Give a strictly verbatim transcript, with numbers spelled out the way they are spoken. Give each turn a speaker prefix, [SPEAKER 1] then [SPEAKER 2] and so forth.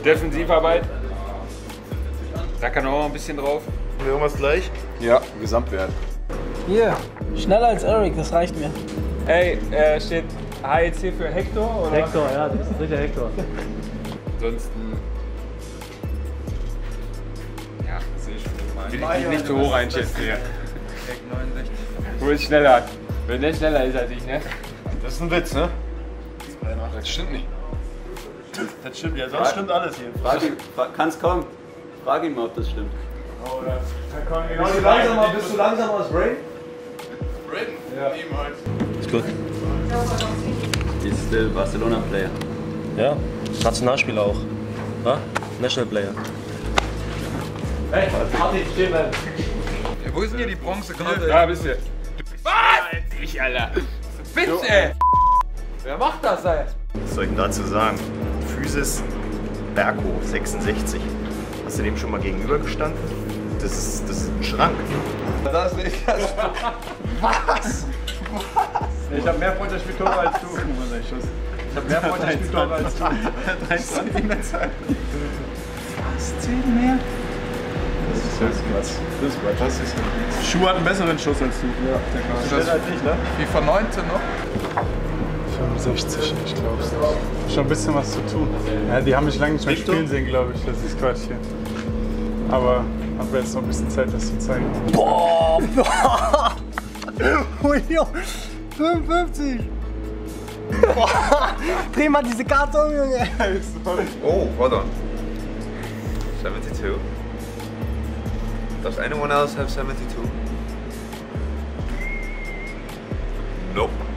[SPEAKER 1] Defensivarbeit. Da kann auch noch ein bisschen drauf.
[SPEAKER 2] Haben wir irgendwas gleich?
[SPEAKER 1] Ja, Gesamtwert.
[SPEAKER 3] Hier, schneller als Eric, das reicht mir.
[SPEAKER 1] Ey, äh, steht H E C für Hector, oder?
[SPEAKER 4] Hector, ja, das ist sicher Hector.
[SPEAKER 1] Ansonsten. Ja, sehe ich schon. Will ich nicht zu hoch einschätzen hier.
[SPEAKER 5] neunundsechzig.
[SPEAKER 1] Du bist schneller. Wenn der schneller ist als ich, ne?
[SPEAKER 2] Das ist ein Witz, ne?
[SPEAKER 1] Das stimmt nicht.
[SPEAKER 2] Das stimmt ja, sonst stimmt alles hier.
[SPEAKER 6] Frag ihn, kann's kommen. Frag ihn mal, ob das stimmt.
[SPEAKER 2] Bist du langsamer, bist du langsamer als Ray?
[SPEAKER 5] Britain? Ja. Niemals.
[SPEAKER 2] Ist gut.
[SPEAKER 6] Ist der Barcelona-Player.
[SPEAKER 4] Ja, Nationalspieler auch. Ja? National Player.
[SPEAKER 2] Hey, Martin, stehen bleiben.
[SPEAKER 5] Ja, wo ist denn hier die Bronzekarte?
[SPEAKER 1] Da bist du. Was? Ich, Alter. Witz, ey. Wer macht das, ey?
[SPEAKER 2] Was soll ich denn dazu sagen? Physis Berko sechsundsechzig. Hast du dem schon mal gegenübergestanden? Das ist, das ist ein Schrank.
[SPEAKER 5] Das ist nicht das.
[SPEAKER 2] Was?
[SPEAKER 4] Ich habe mehr Freundschaftstore als du. Ich habe mehr Freundschaftstore als du.
[SPEAKER 2] dreizehn Zentimeter.
[SPEAKER 4] Was? zehn mehr? Das ist ja krass. Das ist krass. Das ist Schuh hat einen besseren Schuss als du. Ja, der kann.
[SPEAKER 5] Das ist
[SPEAKER 4] halt nicht, ne?
[SPEAKER 5] FIFA neunzehn noch?
[SPEAKER 7] fünfundsechzig, ich glaube es nicht. Schon ein bisschen was zu tun. Ja, die haben mich lange nicht mehr spielen sehen, glaube ich. Das ist Quatsch hier. Aber habe jetzt noch ein bisschen Zeit, das zu zeigen.
[SPEAKER 3] Boah! fünfundfünfzig! Boah. Dreh mal diese Karte um, Junge!
[SPEAKER 5] Oh, hold on. seventy-two. Does anyone else have seventy-two? Nope.